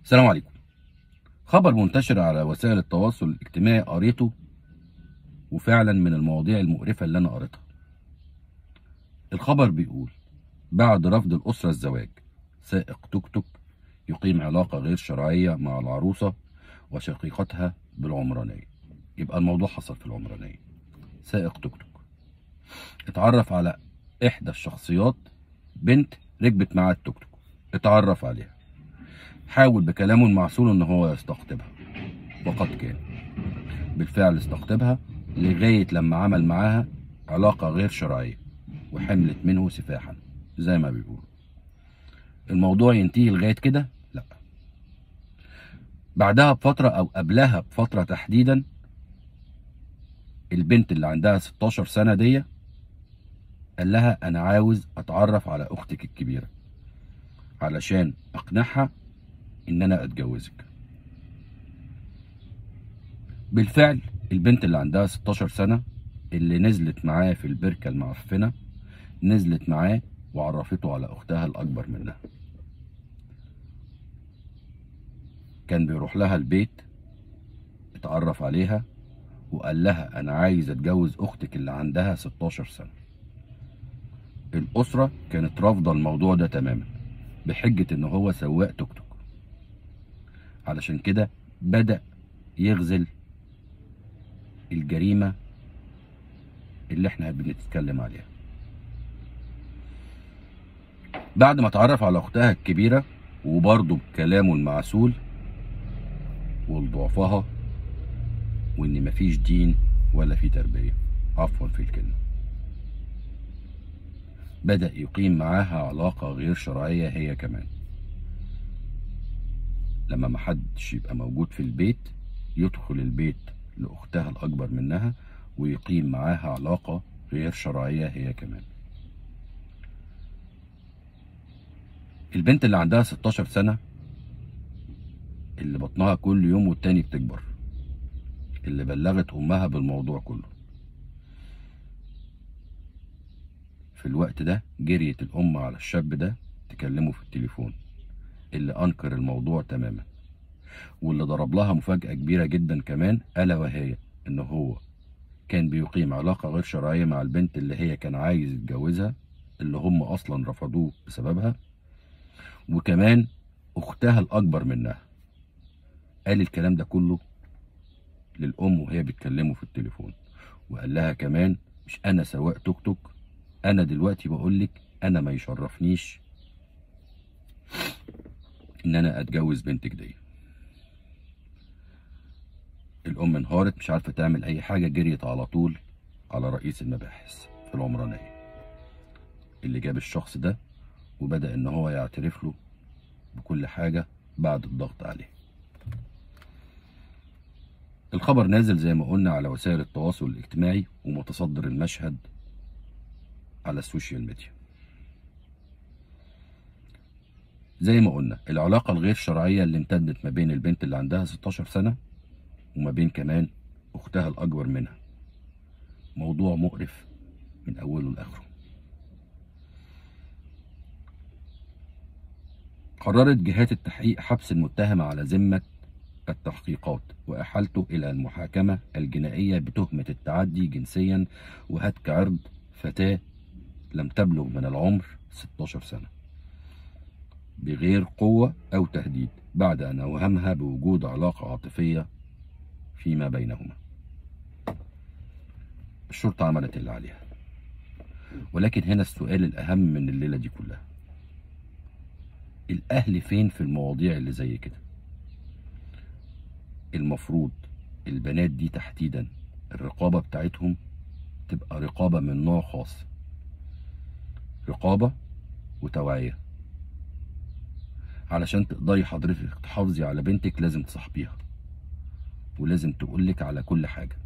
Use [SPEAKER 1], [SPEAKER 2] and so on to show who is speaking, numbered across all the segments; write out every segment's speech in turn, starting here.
[SPEAKER 1] السلام عليكم. خبر منتشر على وسائل التواصل الاجتماعي قريته، وفعلا من المواضيع المقرفة اللي أنا قريتها. الخبر بيقول: بعد رفض الأسرة الزواج، سائق توك توك يقيم علاقة غير شرعية مع العروسة وشقيقتها بالعمرانية. يبقى الموضوع حصل في العمرانية. سائق توك توك اتعرف على إحدى الشخصيات، بنت ركبت معاه التوك توك، اتعرف عليها، حاول بكلامه المعسول إن هو يستقطبها، وقد كان بالفعل استقطبها لغاية لما عمل معاها علاقة غير شرعية وحملت منه سفاحا زي ما بيقولوا. الموضوع ينتهي لغاية كده؟ لا، بعدها بفترة أو قبلها بفترة تحديدا، البنت اللي عندها 16 سنة دي قال لها: أنا عاوز أتعرف على أختك الكبيرة علشان أقنعها إن أنا أتجوزك. بالفعل البنت اللي عندها 16 سنة اللي نزلت معاه في البركة المعفنة نزلت معاه وعرفته على أختها الأكبر منها. كان بيروح لها البيت، اتعرف عليها وقال لها: أنا عايز أتجوز أختك اللي عندها 16 سنة. الأسرة كانت رافضة الموضوع ده تماما بحجة إن هو سواق توك توك. علشان كده بدأ يغزل الجريمة اللي احنا بنتكلم عليها. بعد ما اتعرف على أختها الكبيرة، وبرضه بكلامه المعسول ولضعفها وإن مفيش دين ولا في تربية، عفوا في الكلمة، بدأ يقيم معاها علاقة غير شرعية هي كمان. لما محدش يبقى موجود في البيت يدخل البيت لأختها الأكبر منها ويقيم معاها علاقة غير شرعية هي كمان. البنت اللي عندها 16 سنة اللي بطنها كل يوم والتاني بتكبر، اللي بلغت أمها بالموضوع كله، في الوقت ده جريت الأم على الشاب ده تكلمه في التليفون، اللي أنكر الموضوع تماما، واللي ضرب لها مفاجأة كبيرة جدا كمان، ألا وهي إن هو كان بيقيم علاقة غير شرعية مع البنت اللي هي كان عايز يتجوزها، اللي هم أصلا رفضوه بسببها، وكمان أختها الأكبر منها. قال الكلام ده كله للأم وهي بتكلمه في التليفون، وقال لها كمان: مش أنا سواق توك توك، أنا دلوقتي بقولك أنا ما يشرفنيش إن أنا أتجوز بنتك دي. الأم انهارت، مش عارفة تعمل أي حاجة، جريت على طول على رئيس المباحث في العمرانية اللي جاب الشخص ده، وبدأ إن هو يعترف له بكل حاجة بعد الضغط عليه. الخبر نازل زي ما قلنا على وسائل التواصل الاجتماعي ومتصدر المشهد على السوشيال ميديا. زي ما قلنا العلاقة الغير شرعية اللي امتدت ما بين البنت اللي عندها 16 سنة وما بين كمان أختها الأكبر منها، موضوع مقرف من أوله لآخره. قررت جهات التحقيق حبس المتهم على ذمة التحقيقات وإحالته إلى المحاكمة الجنائية بتهمة التعدي جنسيا وهتك عرض فتاة لم تبلغ من العمر 16 سنة بغير قوة أو تهديد، بعد أن أوهمها بوجود علاقة عاطفية فيما بينهما. الشرطة عملت اللي عليها، ولكن هنا السؤال الأهم من الليلة دي كلها: الأهل فين في المواضيع اللي زي كده؟ المفروض البنات دي تحديدا الرقابة بتاعتهم تبقى رقابة من نوع خاص، رقابة وتوعية. علشان تقدري حضرتك تحافظي على بنتك لازم تصاحبيها، ولازم تقولك على كل حاجة.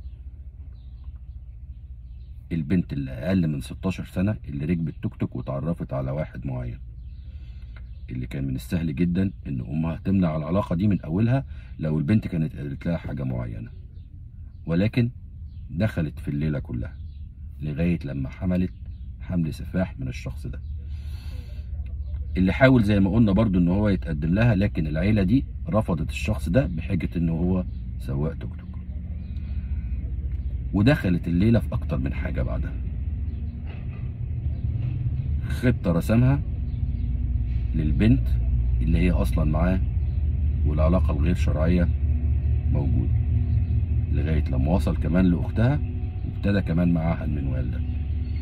[SPEAKER 1] البنت اللي أقل من 16 سنة اللي ركبت توك توك واتعرفت على واحد معين، اللي كان من السهل جدا إن أمها تمنع العلاقة دي من أولها لو البنت كانت قالت لها حاجة معينة، ولكن دخلت في الليلة كلها لغاية لما حملت حمل سفاح من الشخص ده. اللي حاول زي ما قلنا برضو ان هو يتقدم لها، لكن العيلة دي رفضت الشخص ده بحجة ان هو سواق توك توك. ودخلت الليلة في اكتر من حاجة بعدها. خطة رسمها للبنت اللي هي اصلا معاه والعلاقة الغير شرعية موجودة، لغاية لما وصل كمان لاختها وابتدى كمان معاها المنوال ده.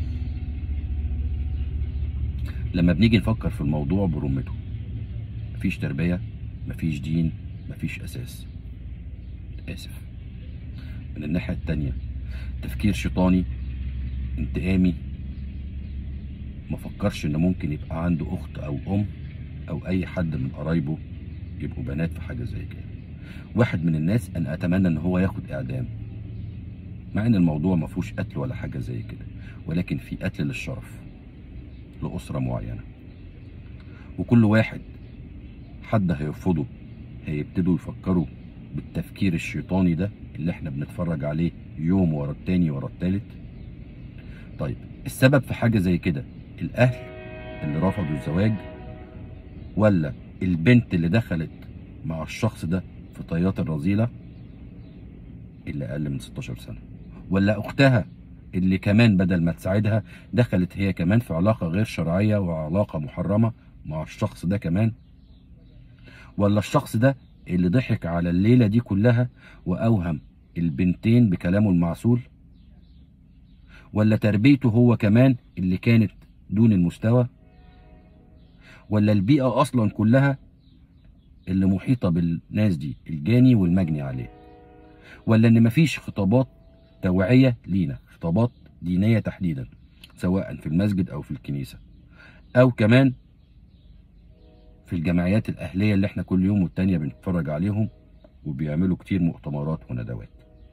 [SPEAKER 1] لما بنيجي نفكر في الموضوع برمته، مفيش تربية، مفيش دين، مفيش اساس. اسف. من الناحية التانية تفكير شيطاني انتقامي، ما فكرش ان ممكن يبقى عنده اخت او ام او اي حد من قرايبه يبقوا بنات في حاجة زي كده. واحد من الناس انا اتمنى ان هو ياخد اعدام، مع ان الموضوع ما فيهوش قتل ولا حاجة زي كده، ولكن في قتل للشرف لأسرة معينة. وكل واحد حد هيرفضه هيبتدوا يفكروا بالتفكير الشيطاني ده اللي احنا بنتفرج عليه يوم ورا التاني ورا التالت. طيب السبب في حاجة زي كده الأهل اللي رفضوا الزواج، ولا البنت اللي دخلت مع الشخص ده في طيات الرذيلة اللي أقل من 16 سنة، ولا أختها اللي كمان بدل ما تساعدها دخلت هي كمان في علاقة غير شرعية وعلاقة محرمة مع الشخص ده كمان، ولا الشخص ده اللي ضحك على الليلة دي كلها وأوهم البنتين بكلامه المعسول، ولا تربيته هو كمان اللي كانت دون المستوى، ولا البيئة أصلا كلها اللي محيطة بالناس دي الجاني والمجني عليه، ولا إن مفيش خطابات توعية لينا، خطابات دينية تحديدا سواء في المسجد أو في الكنيسة أو كمان في الجمعيات الأهلية اللي احنا كل يوم والتانية بنتفرج عليهم وبيعملوا كتير مؤتمرات وندوات.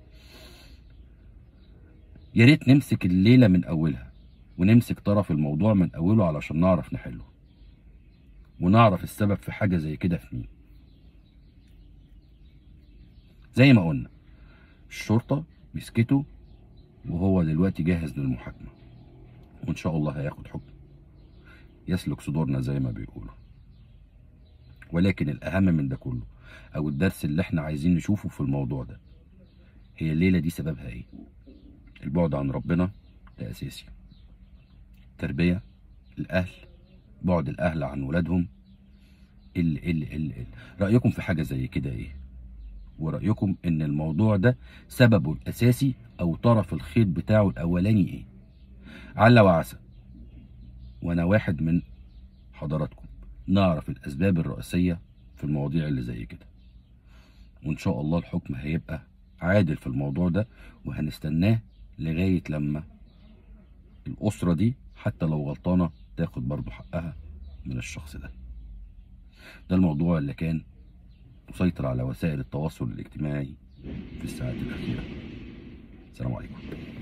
[SPEAKER 1] يا ريت نمسك الليلة من أولها ونمسك طرف الموضوع من أوله علشان نعرف نحله ونعرف السبب في حاجة زي كده في مين. زي ما قلنا الشرطة مسكته وهو دلوقتي جاهز للمحاكمة، وإن شاء الله هياخد حكم يسلك صدورنا زي ما بيقولوا. ولكن الأهم من ده كله أو الدرس اللي احنا عايزين نشوفه في الموضوع ده، هي الليلة دي سببها ايه؟ البعد عن ربنا ده أساسي، تربية الأهل، بعد الأهل عن ولادهم. رأيكم في حاجة زي كده ايه؟ ورأيكم ان الموضوع ده سببه الأساسي أو طرف الخيط بتاعه الأولاني ايه؟ عل وعسى وأنا واحد من حضراتكم نعرف الأسباب الرئيسية في المواضيع اللي زي كده، وإن شاء الله الحكم هيبقى عادل في الموضوع ده، وهنستناه لغاية لما الأسرة دي حتى لو غلطانة تاخد برضو حقها من الشخص ده. ده الموضوع اللي كان مسيطر على وسائل التواصل الاجتماعي في الساعات الأخيرة. السلام عليكم.